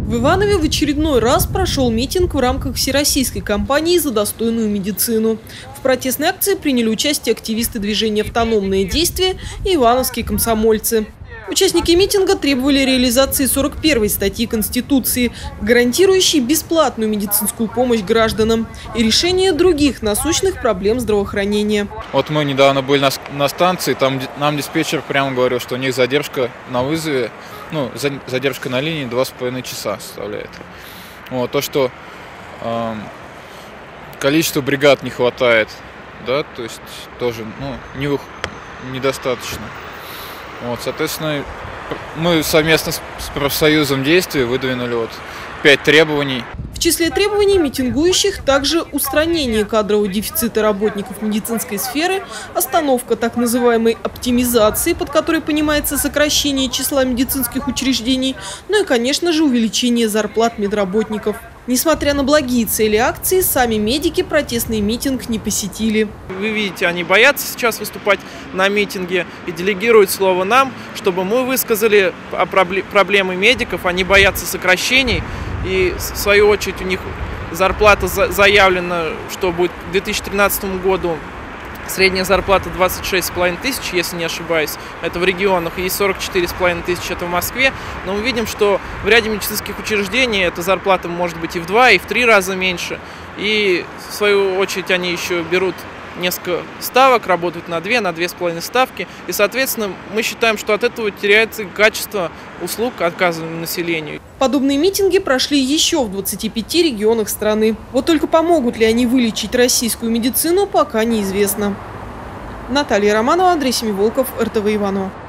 В Иванове в очередной раз прошел митинг в рамках всероссийской кампании «За достойную медицину». В протестной акции приняли участие активисты движения «Автономные действия» и ивановские комсомольцы. Участники митинга требовали реализации 41-й статьи Конституции, гарантирующей бесплатную медицинскую помощь гражданам, и решение других насущных проблем здравоохранения. Вот мы недавно были на станции, там нам диспетчер прямо говорил, что у них задержка на вызове, задержка на линии 2,5 часа составляет. Вот, то, что количество бригад не хватает, да, то есть тоже недостаточно. Вот, соответственно, мы совместно с профсоюзом действий выдвинули 5 требований. В числе требований митингующих также устранение кадрового дефицита работников медицинской сферы, остановка так называемой оптимизации, под которой понимается сокращение числа медицинских учреждений, ну и, конечно же, увеличение зарплат медработников. Несмотря на благие цели акции, сами медики протестный митинг не посетили. Вы видите, они боятся сейчас выступать на митинге и делегируют слово нам, чтобы мы высказали проблемы медиков. Они боятся сокращений, и в свою очередь у них зарплата заявлена, что будет к 2013 году. Средняя зарплата 26,5 тысяч, если не ошибаюсь, это в регионах, и 44,5 тысячи, это в Москве. Но мы видим, что в ряде медицинских учреждений эта зарплата может быть и в 2, и в 3 раза меньше. И в свою очередь они еще берут несколько ставок, работают на 2,5 ставки. И, соответственно, мы считаем, что от этого теряется качество услуг, оказываемых населению. Подобные митинги прошли еще в 25 регионах страны. Вот только помогут ли они вылечить российскую медицину, пока неизвестно. Наталья Романова, Андрей Семиволков, РТВ Иваново.